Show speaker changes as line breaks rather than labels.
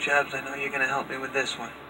Jebs, I know you're going to help me with this one.